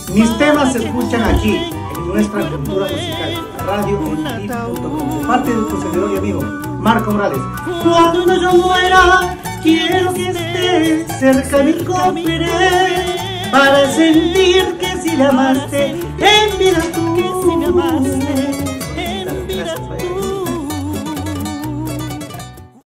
Mis temas se escuchan aquí, en nuestra cultura musical, radioentit.com, de parte de tu servidor y amigo, Marco Morales. Cuando yo muera, quiero que estés cerca de mi copere, para sentir que si la amaste en vida tú